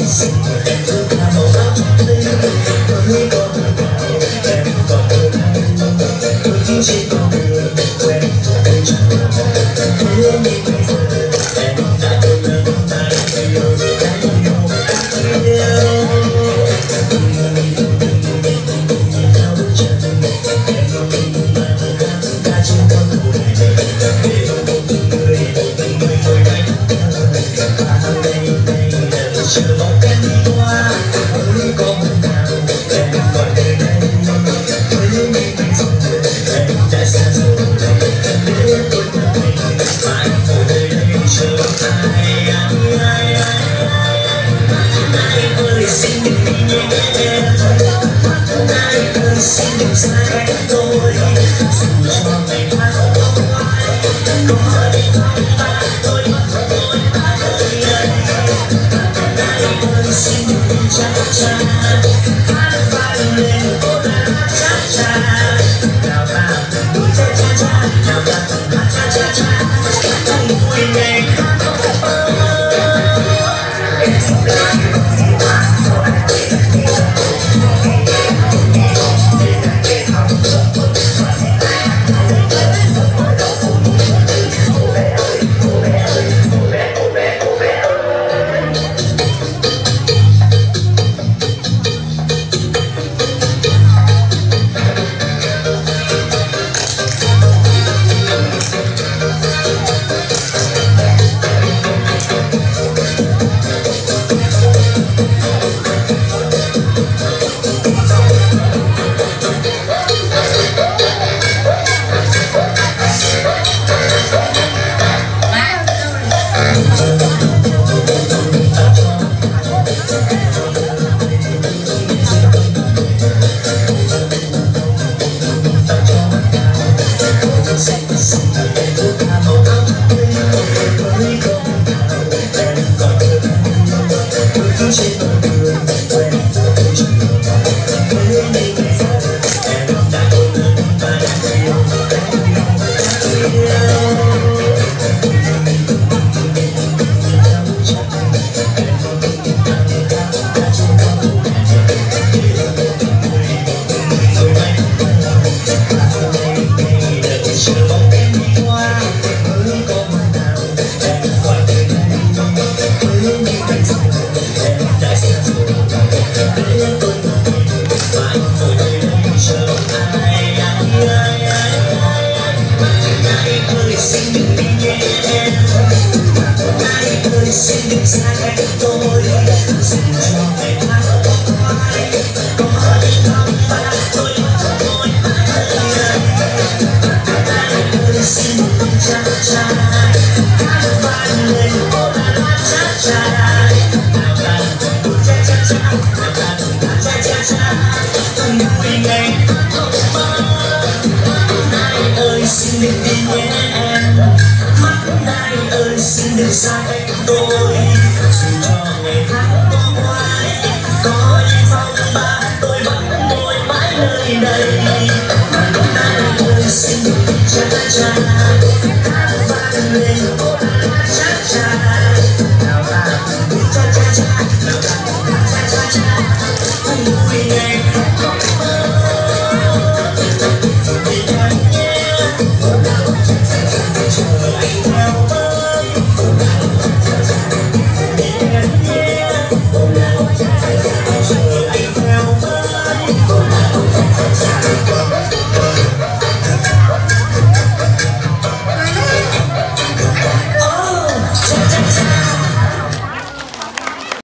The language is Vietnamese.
xinh em ước là màu áo linh với con nào em còn thương anh đôi khi trên con đường quen cây trà hứa như bây giờ em đã từng lớn ta yêu đã yêu theo bước chân em không tin mà ta trên con đường này để một người ngồi đây chờ mong em đi qua với con nào em gọi đời đây với những bây giờ em đã xa rồi để tôi đời mãi ngồi nơi đây chờ ai ơi xin đừng đi nhé em ai ơi xin đừng xa cách tôi dù cho ngày mai không ai có đi ta tôi xin đừng cha cha hát vang lên cô ta cha cha nào ta vui cha cha cha nào ta hát cha cha cha cùng vui ngày xin đừng xa cách tôi dù cho ngày mai không ai có đi thăm ta tôi ơi xin đừng cha cha hát vang lên cô ta cha cha nào ta cùng cha cha cha nào ta cùng cha cha cha cùng vui ngày ai ơi xin đừng đi nhé em mắt ai ơi xin đừng xa cách tôi